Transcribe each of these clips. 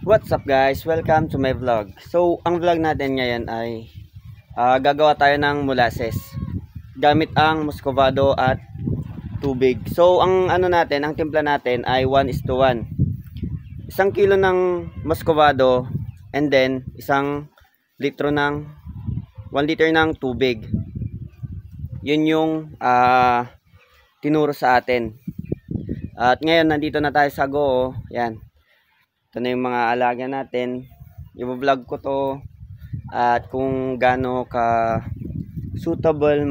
What's up guys? Welcome to my vlog. So, ang vlog natin ngayon ay gagawa tayo ng molasses gamit ang muscovado at tubig. So, ang ang timpla natin ay 1:1. Isang kilo ng muscovado and then 1 liter ng tubig. Yun yung tinuro sa atin. At ngayon nandito na tayo sa Go. Yan. Ito na yung mga alaga natin. I-vlog ko to at kung gaano ka suitable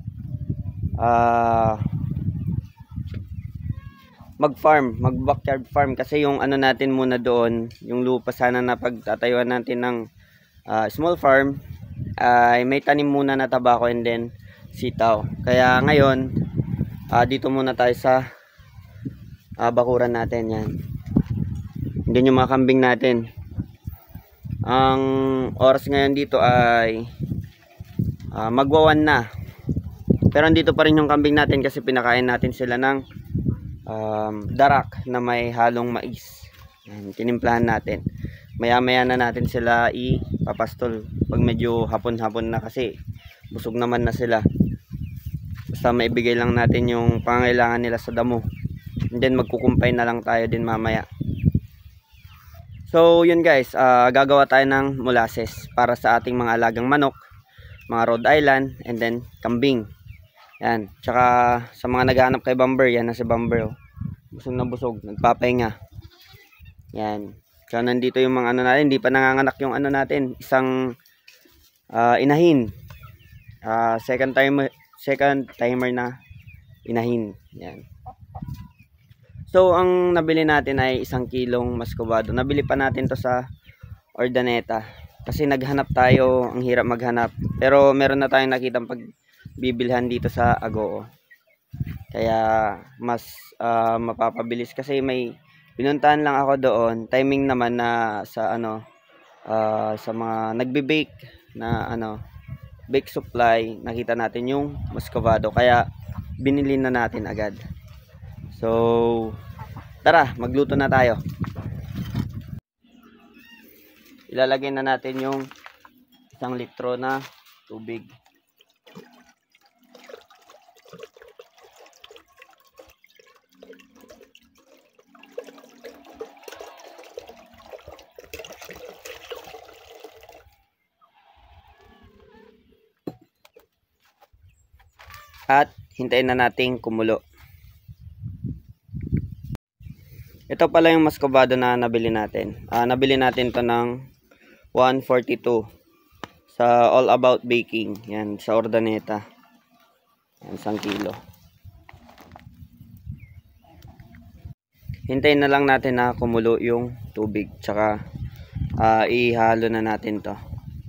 mag-farm, mag-backyard farm, kasi yung natin muna doon, yung lupa sana na pagtatayuan natin ng small farm ay may tanim muna na tabako and then sitaw. Kaya ngayon dito muna tayo sa bakuran natin. Yan. Yan yung mga kambing natin. Ang oras ngayon dito ay magwawan na. Pero andito pa rin yung kambing natin kasi pinakain natin sila ng darak na may halong mais. Yan, tinimplahan natin. Maya-maya na natin sila ipapastol pag medyo hapon-hapon na kasi busog naman na sila. Basta maibigay lang natin yung pangangailangan nila sa damo. And then magkukumpay na lang tayo din mamaya. So yun guys, gagawa tayo ng molasses para sa ating mga alagang manok, mga Rhode Island, and then kambing. Yan, tsaka sa mga naghahanap kay Bamber, yan na si Bamber. Busog na busog, nagpapahinga. Yan, so nandito yung mga natin, hindi pa nanganganak yung natin, isang inahin. Second timer na inahin. Yan. So, ang nabili natin ay 1 kilong muscovado. Nabili pa natin to sa Ordaneta. Kasi naghanap tayo, ang hirap maghanap. Pero meron na tayong nakitang pagbibilhan dito sa Agoo. Kaya mas mapapabilis kasi may pinuntahan lang ako doon. Timing naman na sa sa mga nagbe-bake na bake supply, nakita natin yung muscovado. Kaya binili na natin agad. So, tara, magluto na tayo. Ilalagay na natin yung 1 litro na tubig. At hintayin na nating kumulo. Ito pala yung muscovado na nabili natin. Nabili natin to ng 142 sa All About Baking. Yan, sa Ordaneta. Yan, 1 kilo. Hintayin na lang natin na kumulo yung tubig. Tsaka ihalo na natin to.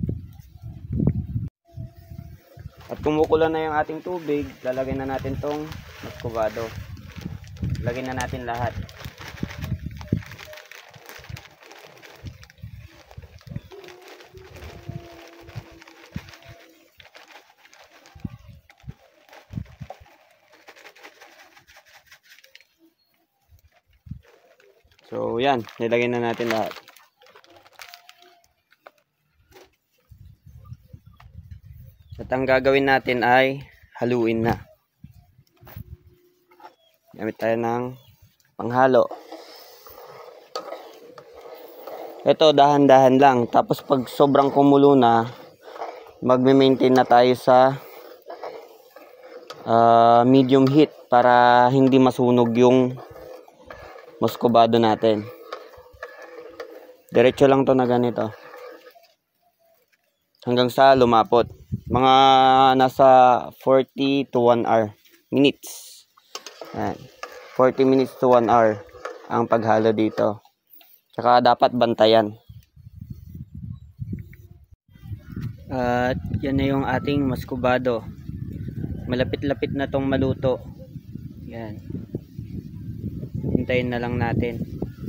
At kumukulo na yung ating tubig, lalagay na natin tong muscovado. Lagay na natin lahat. So yan, nilagay na natin lahat. At ang gagawin natin ay haluin na. Gamit tayo ng panghalo. Ito dahan-dahan lang. Tapos pag sobrang kumulo na, magme-maintain na tayo sa medium heat para hindi masunog yung muscovado natin. Diretso lang to na ganito. Hanggang sa lumapot. Mga nasa 40 to 1 hour minutes. Ayan. 40 minutes to 1 hour ang paghalo dito. Tsaka dapat bantayan. At yan na yung ating muscovado. Malapit-lapit na tong maluto. Yan. Hintayin na lang natin.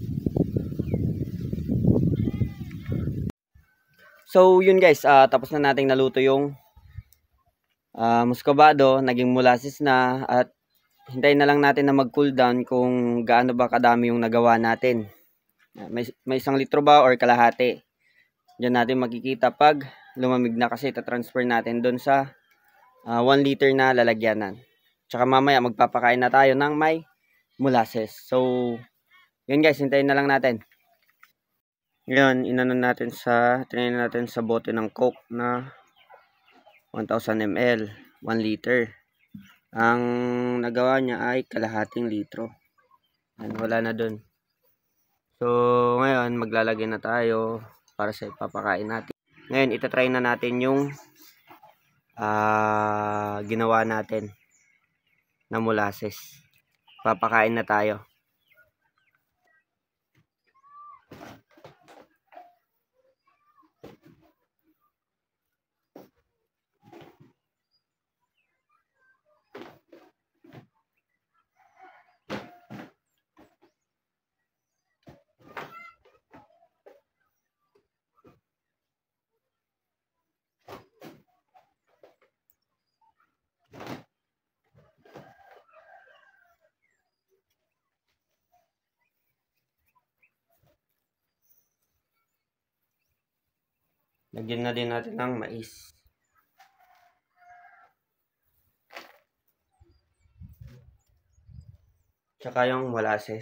So yun guys, tapos na nating naluto yung muscovado, naging molasses na, at hintayin na lang natin na mag cool down kung gaano ba kadami yung nagawa natin. May 1 litro ba or kalahati. Diyan natin makikita pag lumamig na kasi ita-transfer natin doon sa 1 liter na lalagyanan. Tsaka mamaya magpapakain na tayo ng may molasses. So, yun guys, hintayin na lang natin. Ngayon, tinayin natin sa bote ng Coke na 1000 ml, 1 liter. Ang nagawa niya ay kalahating litro. Yan, wala na dun. So, ngayon, maglalagay na tayo para sa ipapakain natin. Ngayon, itatry na natin yung ginawa natin na molasses. Papakain na tayo. Lagyan na din natin ng mais. Tsaka yung molasses.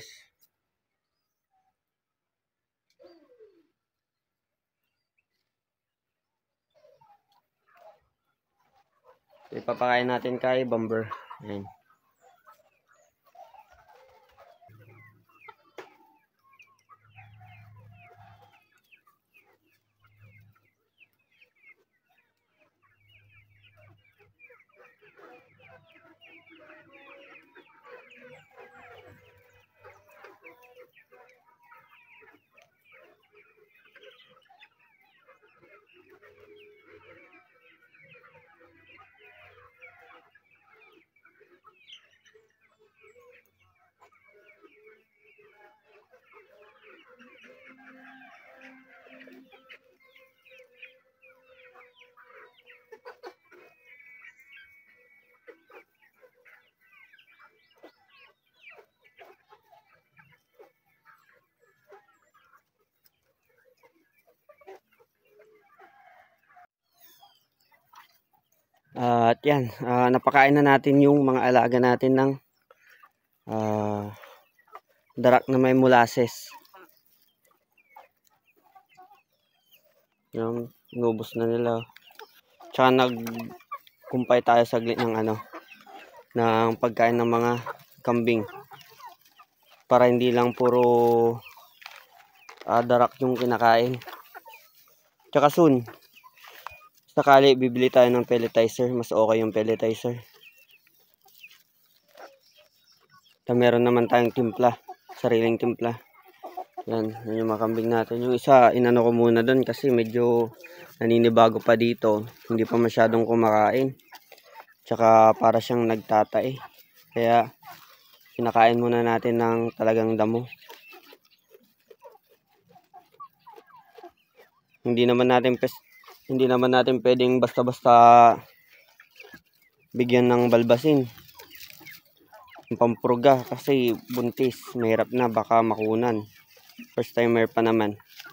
Ipapakain natin kay Bomber. Ayan. At yan, napakain na natin yung mga alaga natin ng darak na may molasses. Yung inubos na nila. Tsaka nagkumpay tayo saglit ng ng pagkain ng mga kambing. Para hindi lang puro darak yung kinakain. Tsaka soon, sakali bibili tayo ng pelletizer, mas okay yung pelletizer. Meron naman tayong timpla, sariling timpla. Yan, yung mga kambing natin. Yung isa, inano ko muna doon kasi medyo naninibago pa dito. Hindi pa masyadong kumakain. Tsaka para siyang nagtatae. Kaya, kinakain muna natin ng talagang damo. Hindi naman natin pwedeng basta-basta bigyan ng balbasin. Pampurga kasi buntis, mahirap na, baka makunan. First timer pa naman.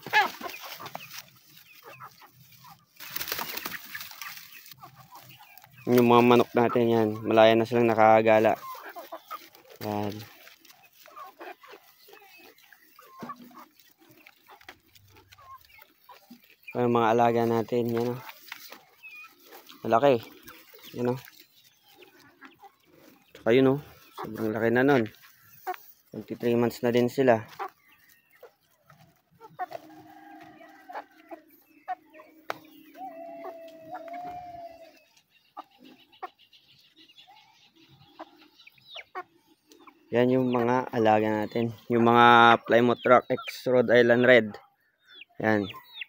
Yung mga manok natin yan, malaya na silang nakagala. Yan. Yung mga alaga natin, yan o. Malaki. Yan o. Saka yun o. Sobrang laki na nun. 23 months na din sila. Yan yung mga alaga natin. Yung mga Plymouth Rock X Rhode Island Red. Yan.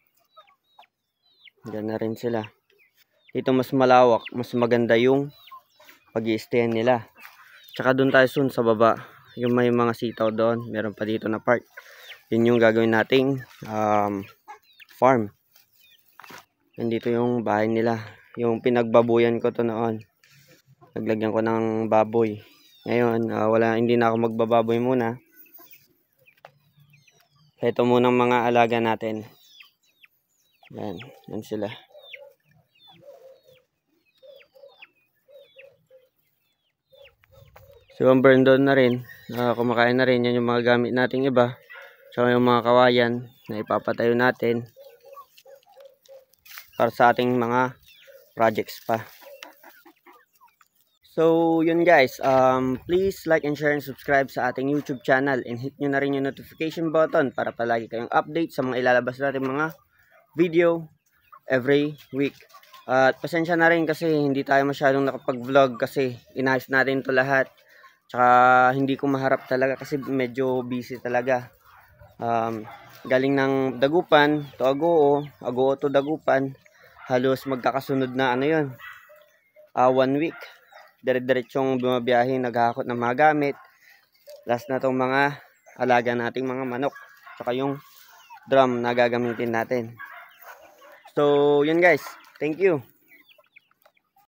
Diyan na rin sila. Dito mas malawak, mas maganda yung pag-i-stayan nila. Tsaka doon tayo soon sa baba. Yung may mga sitaw doon. Meron pa dito na park. Yun yung gagawin nating farm. Nandito yung bahay nila. Yung pinagbabuyan ko to noon. Naglagyan ko ng baboy. Ngayon, hindi na ako magbababoy muna. Ito munang mga alaga natin. Yan, yan sila. Si Bamber doon na rin. Kumakain na rin. Yan yung mga gamit nating iba. Tsaka yung mga kawayan na ipapatayo natin para sa ating mga projects pa. So, yun guys. Please like and share and subscribe sa ating YouTube channel. And hit nyo na rin yung notification button para palagi kayong update sa mga ilalabas natin mga video every week. At pasensya na rin kasi hindi tayo masyadong nakapag-vlog kasi inayos natin to lahat. Tsaka hindi ko maharap talaga kasi medyo busy talaga. Galing ng Dagupan to Agoo, Agoo to Dagupan. Halos magkakasunod na ano yun. 1 week. Dire-diretsong bumabiyahe, naghahakot ng mga gamit. Last na tong mga alaga nating mga manok. Tsaka yung drum na gagamitin natin. So, yun guys. Thank you.